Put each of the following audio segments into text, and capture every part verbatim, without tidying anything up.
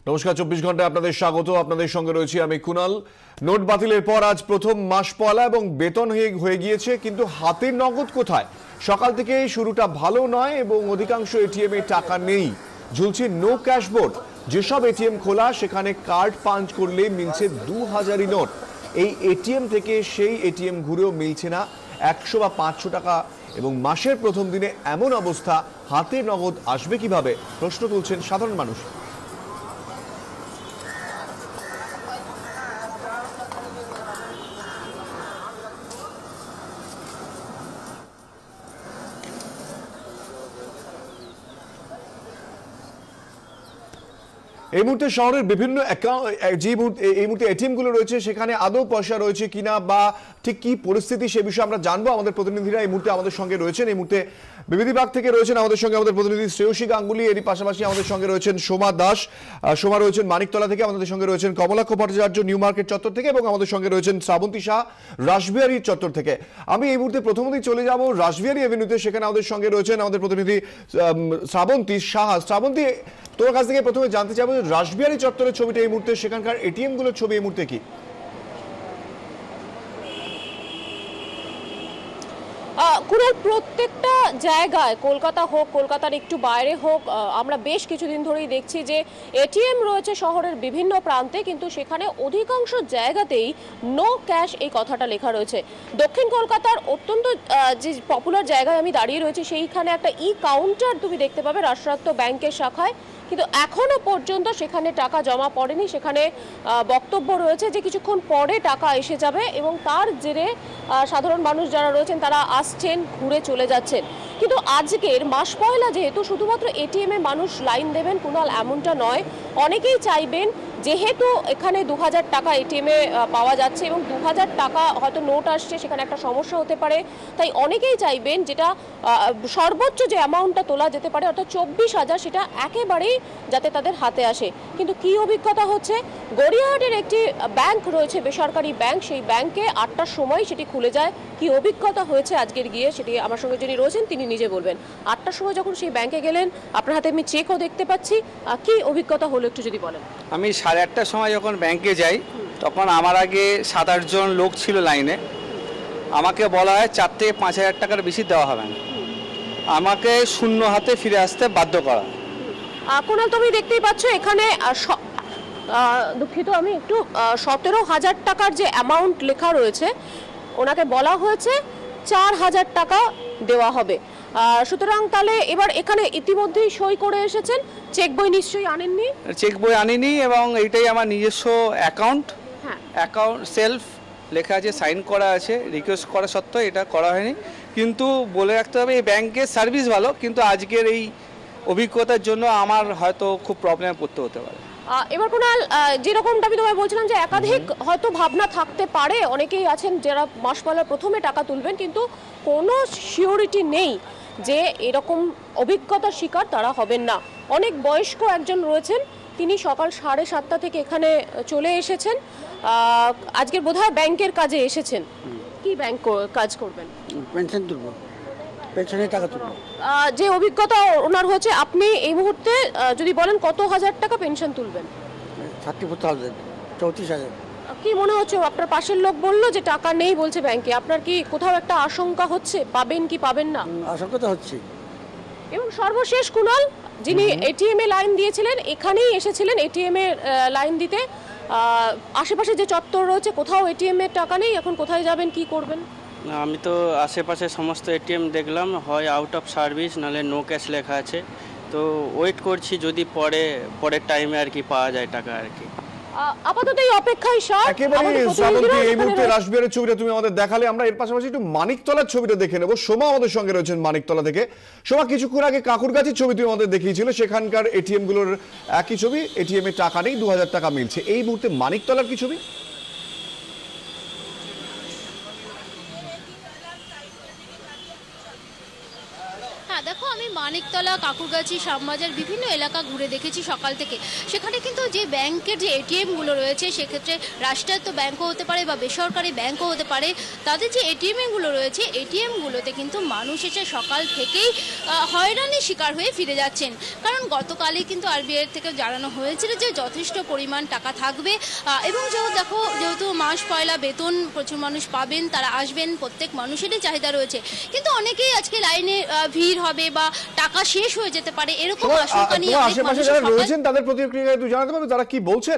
নমস্কার, চব্বিশ ঘন্টায় আপনাদের স্বাগত। আপনাদের সঙ্গে রয়েছি আমি কুনাল। নোট বাতিলের পর আজ প্রথম মাস পয়লা এবং বেতন হয়ে গিয়েছে, কিন্তু হাতের নগদ কোথায়? সকাল থেকে শুরুটা ভালো নয় এবং অধিকাংশ এটিএম এ টাকা নেই, ঝুলছে নো ক্যাশ বোর্ড। যেসব এটিএম খোলা সেখানে কার্ড পাঞ্চ করলে মিলছে দু হাজারি নোট। এই এটিএম থেকে সেই এটিএম ঘুরেও মিলছে না একশো বা পাঁচশো টাকা, এবং মাসের প্রথম দিনে এমন অবস্থা, হাতে নগদ আসবে কিভাবে প্রশ্ন তুলছেন সাধারণ মানুষ। এই মুহূর্তে শহরের বিভিন্ন যে এই মুহূর্তে এটিএম গুলো রয়েছে সেখানে আদৌ পয়সা রয়েছে কিনা বা ঠিক কি পরিস্থিতি সে বিষয়ে আমরা জানবো। আমাদের প্রতিনিধিরা এই মুহূর্তে আমাদের সঙ্গে রয়েছেন। এই মুহূর্তে বিবিধিবাগ থেকে রয়েছেন আমাদের সঙ্গে আমাদের প্রতিনিধি শ্রেয়সী গাঙ্গুলি, এরই পাশাপাশি আমাদের সঙ্গে রয়েছেন সোমা দাস। সোমা রয়েছেন মানিকতলা থেকে, আমাদের সঙ্গে রয়েছেন কমলাক্ষ ভট্টাচার্য নিউ মার্কেট চত্বর থেকে, এবং আমাদের সঙ্গে রয়েছেন শ্রাবন্তী শাহ রাসবিহারী চত্বর থেকে। আমি এই মুহূর্তে প্রথমতেই চলে যাব রাসবিহারী এভিনিউতে, সেখানে আমাদের সঙ্গে রয়েছেন আমাদের প্রতিনিধি শ্রাবন্তী শাহ। শ্রাবন্তী, তোমার কাছ থেকে প্রথমে জানতে চাইবো যে রাসবিহারী চত্বরের ছবিটা এই মুহূর্তে, সেখানকার এটিএম গুলোর ছবি এই মুহূর্তে কি? কুনাল, প্রত্যেকটা জায়গায়, কলকাতা হোক, কলকাতার একটু বাইরে হোক, আমরা বেশ কিছুদিন ধরেই দেখছি যে এটিএম রয়েছে শহরের বিভিন্ন প্রান্তে, কিন্তু সেখানে অধিকাংশ জায়গাতেই নো ক্যাশ এই কথাটা লেখা রয়েছে। দক্ষিণ কলকাতার অত্যন্ত যে পপুলার জায়গায় আমি দাঁড়িয়ে রয়েছি, সেইখানে একটা ই কাউন্টার তুমি দেখতে পাবে রাষ্ট্রায়ত্ত ব্যাংকের শাখায়, কিন্তু এখনো পর্যন্ত সেখানে টাকা জমা পড়েনি। সেখানে বক্তব্য রয়েছে যে কিছুক্ষণ পরে টাকা এসে যাবে, এবং তার জেরে সাধারণ মানুষ যারা রয়েছেন তারা আসছেন, ঘুরে চলে যাচ্ছেন। কিন্তু আজকের মাস পয়লা যেহেতু শুধুমাত্র এটিএমে মানুষ লাইন দেবেন কুনাল, এমনটা নয়। অনেকেই চাইবেন, যেহেতু এখানে দু হাজার টাকা এটিএমে পাওয়া যাচ্ছে এবং দু হাজার টাকা হয়তো নোট আসছে, সেখানে একটা সমস্যা হতে পারে, তাই অনেকেই চাইবেন যেটা সর্বোচ্চ যে অ্যামাউন্টটা তোলা যেতে পারে অর্থাৎ চব্বিশ হাজার, সেটা একেবারেই যাতে তাদের হাতে আসে। কিন্তু কি অভিজ্ঞতা হচ্ছে, গড়িয়াহাটের একটি ব্যাংক রয়েছে, বেসরকারি ব্যাংক, সেই ব্যাংকে আটটার সময় সেটি খুলে যায়। কি অভিজ্ঞতা হয়েছে আজকের গিয়ে, সেটি আমার সঙ্গে যিনি রয়েছেন তিনি নিজে বলবেন। আটটার সময় যখন সেই ব্যাংকে গেলেন, আপনার হাতে আমি চেকও দেখতে পাচ্ছি, কি অভিজ্ঞতা হলো একটু যদি বলেন। আমি সাড়ে আটটার সময় যখন ব্যাংকে যাই, তখন আমার আগে সাত আটজন লোক ছিল লাইনে। আমাকে বলা হয় চার থেকে পাঁচ হাজার টাকার বেশি দেওয়া হবে না, আমাকে শূন্য হাতে ফিরে আসতে বাধ্য করা। কুনাল, তুমি দেখতেই পাচ্ছ এখানে দুঃখিত আমি একটু সতেরো হাজার টাকার যে অ্যামাউন্ট লেখা রয়েছে, ওনাকে বলা হয়েছে চার হাজার টাকা দেওয়া হবে। সুতরাং তাহলে এবার এখানে ইতিমধ্যেই সই করে এসেছেন, চেক বই নিশ্চয়ই আনেননি? চেক বই আনিনি, এবং এইটাই আমার নিজস্ব অ্যাকাউন্ট। হ্যাঁ, অ্যাকাউন্ট সেলফ লেখা আছে, সাইন করা আছে, রিকোয়েস্ট করা সত্ত্বেও এটা করা হয়নি। কিন্তু বলে রাখতে হবে, এই ব্যাংকের সার্ভিস ভালো, কিন্তু আজকের এই অভিজ্ঞতার জন্য আমার হয়তো খুব প্রবলেমে পড়তে হতে পারে। এবার কুনাল, যেরকমটা আমি তোমায় বলছিলাম যে একাধিক হয়তো ভাবনা থাকতে পারে, অনেকেই আছেন যারা মাস পয়লার প্রথমে টাকা তুলবেন, কিন্তু কোনো সিওরিটি নেই যে এরকম অভিজ্ঞতার শিকার তারা হবেন না। অনেক বয়স্ক একজন রয়েছেন, তিনি সকাল সাড়ে সাতটা থেকে এখানে চলে এসেছেন, আজকের বোধহয় ব্যাংকের কাজে এসেছেন। কি ব্যাংক কাজ করবেন? পেনশন তুলব, পেনশনের টাকা তুলব। যে অভিজ্ঞতা ওনার হচ্ছে, আপনি এই মুহূর্তে যদি বলেন কত হাজার টাকা পেনশন তুলবেন? থার্টি ফোর থাউজেন্ড, চৌত্রিশ হাজার। কি মনে হচ্ছে? আপনার পাশের লোক বললো যে টাকা নেই বলছে ব্যাংকে, আপনার কি কোথাও একটা আশঙ্কা হচ্ছে, পাবেন কি পাবেন না? আশঙ্কা তো হচ্ছে। এবং সর্বশেষ কুনাল, যিনি এটিএম এ লাইন দিয়েছিলেন, এখানেই এসেছিলেন এটিএম এ লাইন দিতে, আশেপাশে যে চত্বর রয়েছে কোথাও এটিএম এর টাকা নেই, এখন কোথায় যাবেন, কি করবেন? আমি তো আশেপাশে সমস্ত এটিএম দেখলাম, হয় আউট অফ সার্ভিস, নাহলে নো ক্যাশ লেখা আছে। তো ওয়েট করছি, যদি পরে পরের টাইমে আর কি পাওয়া যায় টাকা আর কি। আপাতত এই অপেক্ষায় স্যার। একেবারে শ্রাবন্তী, এই মুহূর্তে রাসবিহারের ছবিটা তুমি আমাদের দেখালে, আমরা এর পাশাপাশি একটু মানিকতলার ছবিটা দেখে নেব। সোমা আমাদের সঙ্গে রয়েছেন মানিকতলা থেকে। সোমা, কিছুক্ষণ আগে কাকুরগাছির ছবি তুমি আমাদের দেখিয়েছিল, সেখানকার এটিএম গুলোর একই ছবি, এটিএম এ টাকা নেই, দু হাজার টাকা মিলছে। এই মুহূর্তে মানিকতলার কি ছবি? দেখো, আমি মানিকতলা কাকুরগাছি, শ্যামবাজার বিভিন্ন এলাকা ঘুরে দেখেছি সকাল থেকে। সেখানে কিন্তু যে ব্যাংকের যে এটিএমগুলো রয়েছে, সেক্ষেত্রে রাষ্ট্রায়ত্ত ব্যাংকও হতে পারে বা বেসরকারি ব্যাংকও হতে পারে, তাদের যে এটিএমগুলো রয়েছে এটিএমগুলোতে কিন্তু মানুষ এসে সকাল থেকেই হয়রানির শিকার হয়ে ফিরে যাচ্ছেন। কারণ গতকালই কিন্তু আরবিআই থেকে জানানো হয়েছিল যে যথেষ্ট পরিমাণ টাকা থাকবে এবং যেহেতু দেখো যেহেতু মাস পয়লা বেতন প্রচুর মানুষ পাবেন, তারা আসবেন, প্রত্যেক মানুষেরই চাহিদা রয়েছে, কিন্তু অনেকেই আজকে লাইনে ভিড় হবে বা টাকা শেষ হয়ে যেতে পারে এরকম আশঙ্কা নিয়ে অনেক মানুষ যারা রয়েছেন তাদের প্রতিক্রিয়া একটু জানাতে পারবে তারা কি বলছেন?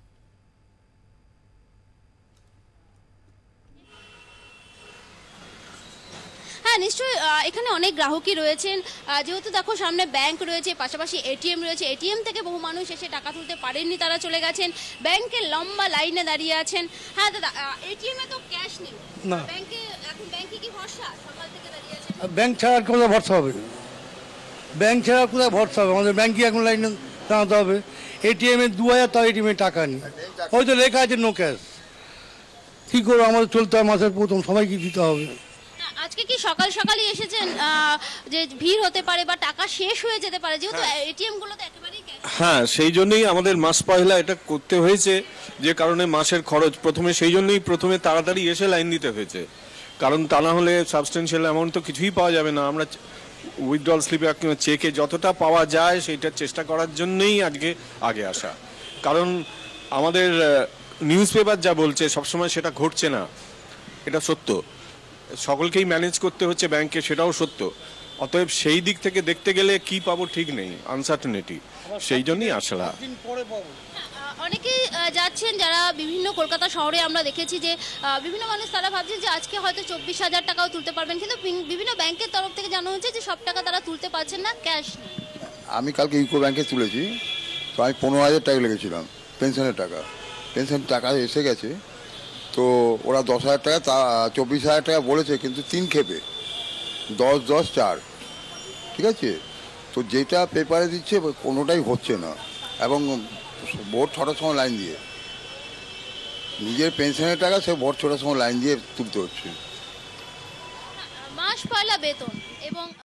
হ্যাঁ নিশ্চয়ই, এখানে অনেক গ্রাহকই রয়েছেন। যেহেতু দেখো সামনে ব্যাংক রয়েছে, পাশাপাশি এটিএম রয়েছে, এটিএম থেকে বহু মানুষ এসে টাকা তুলতে পারেননি, তারা চলে গেছেন, ব্যাংকের লম্বা লাইনে দাঁড়িয়ে আছেন। হ্যাঁ দাদা, এটিএম এ তো ক্যাশ নেই, না ব্যাংকে এখন ব্যাংকে কি ভরসা? সকাল থেকে দাঁড়িয়ে আছেন, ব্যাংক ছাড়া আর কোথায় ভরসা হবে? ব্যাংক ছাড়া কোথায় ভরসা হবে? আমাদের ব্যাংকে এখন লাইনে দাঁড়াতে হবে। এটিএম এ দু হাজার তাও এটিএম এ টাকা নেই, হয়তো লেখা আছে নো ক্যাশ। কী করবো, আমাদের চলতে হয়, মাসের প্রথম সবাইকে দিতে হবে। আজকে কি সকাল সকালই এসেছেন যে ভিড় হতে পারে বা টাকা শেষ হয়ে যেতে পারে, যেহেতু এটিএম গুলোতে একেবারেই ক্যাশ? হ্যাঁ, সেই জন্যই আমাদের মাস পয়লা এটা করতে হয়েছে, যে কারণে মাসের খরচ প্রথমে সেই জন্যই প্রথমে তাড়াতাড়ি এসে লাইন দিতে হয়েছে, কারণ তা না হলে সাবস্টেন্সিয়াল অ্যামাউন্ট তো কিছুই পাওয়া যাবে না। আমরা উইথড্রল স্লিপে চেকে যতটা পাওয়া যায় সেইটার চেষ্টা করার জন্যই আজকে আগে আসা, কারণ আমাদের নিউজ পেপার যা বলছে সবসময় সেটা ঘটছে না, এটা সত্য, সকলকেই ম্যানেজ করতে হচ্ছে ব্যাংকে, সেটাও সত্য। অতএব সেই দিক থেকে দেখতে গেলে কি পাবো ঠিক নেই, আনসার্টেনিটি, সেই জন্যই আসলা। অনেকে যাচ্ছেন যারা বিভিন্ন কলকাতা শহরে আমরা দেখেছি যে বিভিন্ন মানুষ তারা ভাবছেন যে আজকে হয়তো চব্বিশ হাজার টাকাও তুলতে পারবেন, কিন্তু বিভিন্ন ব্যাংকের তরফ থেকে জানা হচ্ছে যে সব টাকা তারা তুলতে পারছেন না, ক্যাশ নেই। আমি কালকে ইউকো ব্যাংকে তুলেছি, তো আমি পনেরো হাজার টাকা লেগেছিলাম পেনশনের টাকা, পেনশন টাকা এসে গেছে, তো ওরা দশ হাজার টাকা তা চব্বিশ হাজার টাকা বলেছে, কিন্তু তিন খেপে দশ দশ চার, ঠিক আছে? তো যেটা পেপারে দিচ্ছে কোনোটাই হচ্ছে না, এবং ভোর ছটার সময় লাইন দিয়ে নিজের পেনশনের টাকা সে ভোর ছটার সময় লাইন দিয়ে তুলতে হচ্ছে। মাস পয়লা বেতন এবং